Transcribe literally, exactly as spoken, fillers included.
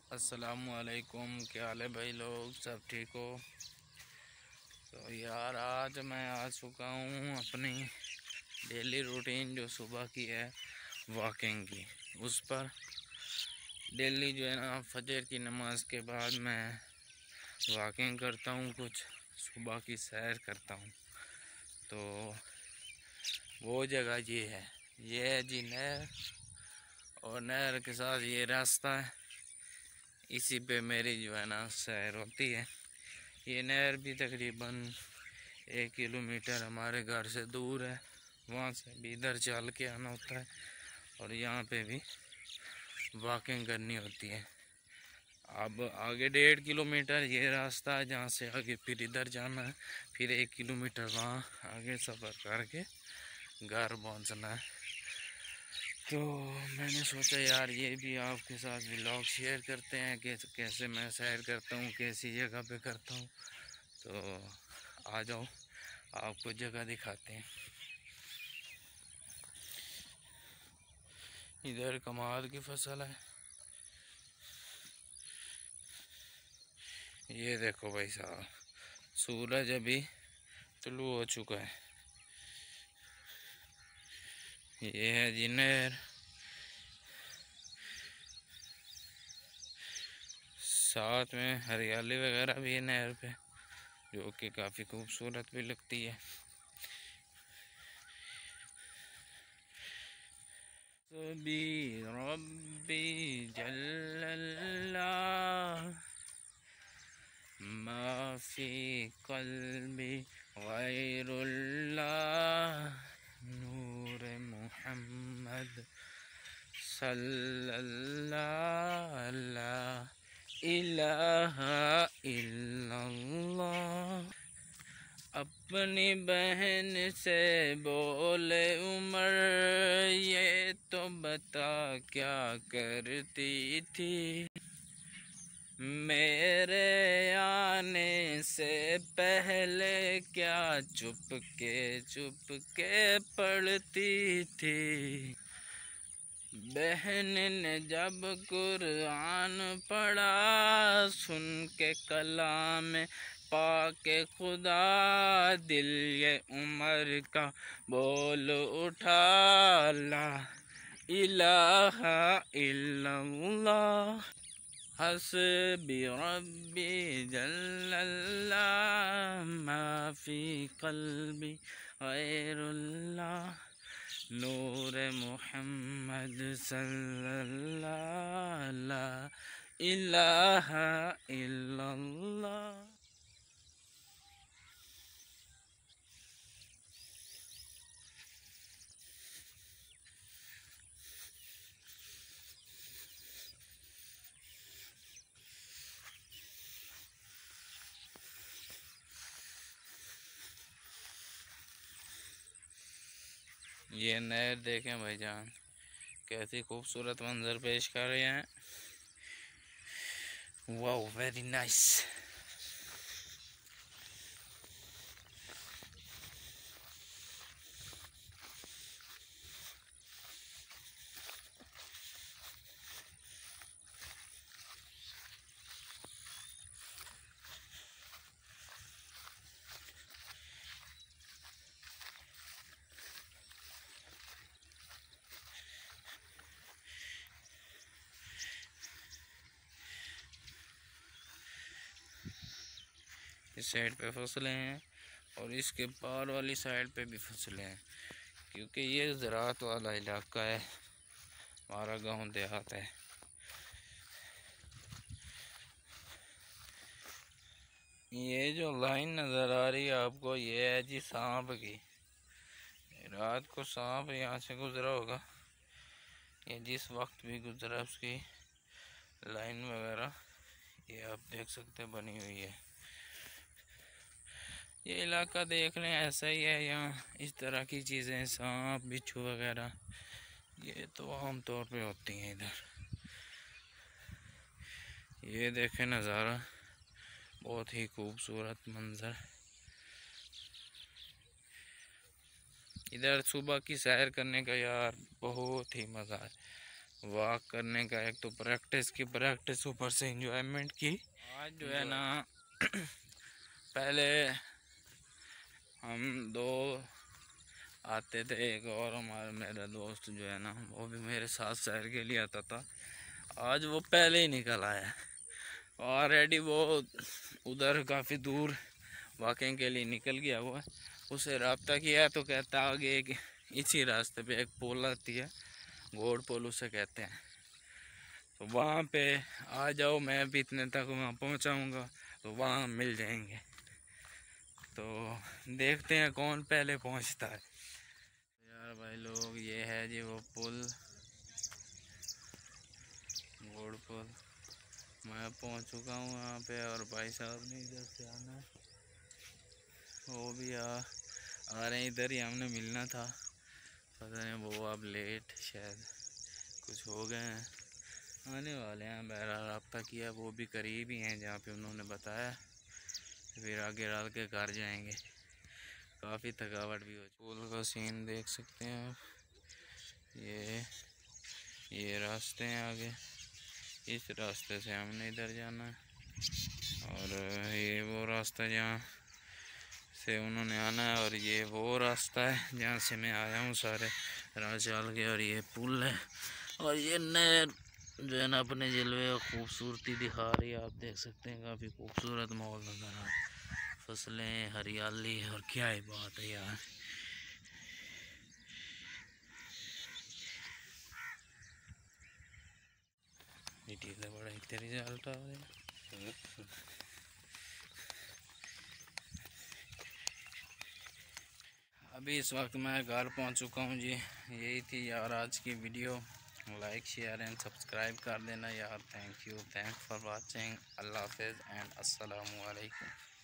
अस्सलामुअलैकुम, क्या हाल है भाई लोग, सब ठीक हो? तो यार आज मैं आ चुका हूँ अपनी डेली रूटीन जो सुबह की है वॉकिंग की, उस पर डेली जो है ना फजर की नमाज के बाद मैं वॉकिंग करता हूँ, कुछ सुबह की सैर करता हूँ। तो वो जगह ये है, ये है जी नहर, और नहर के साथ ये रास्ता है, इसी पे मेरी जो है ना सैर होती है। ये नहर भी तकरीबन एक किलोमीटर हमारे घर से दूर है, वहाँ से भी इधर चल के आना होता है और यहाँ पे भी वॉकिंग करनी होती है। अब आगे डेढ़ किलोमीटर ये रास्ता है, जहाँ से आगे फिर इधर जाना है, फिर एक किलोमीटर वहाँ आगे सफ़र करके घर पहुँचना है। तो मैंने सोचा यार ये भी आपके साथ व्लॉग शेयर करते हैं कि कैसे मैं सैर करता हूँ, कैसी जगह पे करता हूँ। तो आ जाओ, आपको जगह दिखाते हैं। इधर कमाल की फसल है, ये देखो भाई साहब, सूरज अभी तुलू हो चुका है। ये है जी नहर, साथ में हरियाली वगैरह भी है नहर पे, जो कि काफ़ी खूबसूरत भी लगती है। सभी रब्बी जल्लल्लाह माफी कल्बी गैरुल्लाह नूर मुहम्मद सल्लल्लाहु अलैहि इलाहा इल्लल्लाह। अपनी बहन से बोले उमर, ये तो बता क्या करती थी, मेरे आने से पहले क्या चुपके चुपके पढ़ती थी। बहन ने जब कुरान पढ़ा, सुन के कलाम पाके खुदा, दिल ये उमर का बोल उठा, ला इलाहा इल्लल्लाह हस्बी रब्बी जल्लल्लाह माफी कल्बी गैरुल्लाह नूर मुहम्मद सल्लल्लाहु अलैहि इलाहा इल्लल्लाह। ये नहर देखें भाईजान, कैसी खूबसूरत मंजर पेश कर रहे हैं। Wow, very nice. इस साइड पे फसलें हैं और इसके पार वाली साइड पे भी फसलें हैं, क्योंकि ये ज़राअत वाला इलाका है, हमारा गांव देहात है। ये जो लाइन नज़र आ रही है आपको, ये है जी सांप की। रात को सांप यहाँ से गुजरा होगा, ये जिस वक्त भी गुजरा उसकी लाइन वगैरह ये आप देख सकते बनी हुई है। ये इलाका देख लें ऐसा ही है, यहाँ इस तरह की चीज़ें, सांप बिच्छू वगैरह ये तो आम तौर पे होती हैं इधर। ये देखें नज़ारा, बहुत ही खूबसूरत मंजर। इधर सुबह की सैर करने का यार बहुत ही मज़ा है। वॉक करने का, एक तो प्रैक्टिस की प्रैक्टिस ऊपर से एंजॉयमेंट की। आज जो है ना पहले हम दो आते थे, एक और हमारा मेरा दोस्त जो है ना वो भी मेरे साथ सैर के लिए आता था। आज वो पहले ही निकल आया ऑलरेडी, वो उधर काफ़ी दूर वॉकिंग के लिए निकल गया हुआ है। उसे रब्ता किया तो कहता आगे एक इसी रास्ते पे एक पुल आती है, घोड़ पुल उसे कहते हैं, तो वहाँ पे आ जाओ, मैं भी इतने तक वहाँ पहुँचाऊँगा तो वहाँ मिल जाएंगे। तो देखते हैं कौन पहले पहुँचता है। यार भाई लोग, ये है जी वो पुल, घोड़ पुल। मैं पहुँच चुका हूँ वहाँ पे और भाई साहब ने इधर से आना है, वो भी आ आ रहे हैं इधर ही, हमने मिलना था, पता नहीं वो अब लेट शायद कुछ हो गए हैं, आने वाले हैं। बहरहाल रब्ता किया, वो भी करीब ही हैं जहाँ पे उन्होंने बताया, फिर आगे डाल के घर जाएंगे। काफ़ी थकावट भी हो। पुल का सीन देख सकते हैं आप, ये ये रास्ते हैं आगे, इस रास्ते से हमने इधर जाना है, और ये वो रास्ता जहाँ से उन्होंने आना है, और ये वो रास्ता है जहाँ से मैं आया हूँ सारे राह चल के। और ये पुल है, और ये नहर जो है ना अपने जलवे और खूबसूरती दिखा रही है। आप देख सकते हैं काफ़ी खूबसूरत माहौल नज़र आ रहा है, फसलें, हरियाली, और क्या ही बात है यार। वीडियो बड़ा ही तेरी रिजल्ट आ रहा है। अभी इस वक्त मैं घर पहुंच चुका हूं जी। यही थी यार आज की video. Like share and subscribe कर देना यार। Thank you, thanks for watching. अल्लाह हाफिज़ एंड अस्सलामु अलैकुम।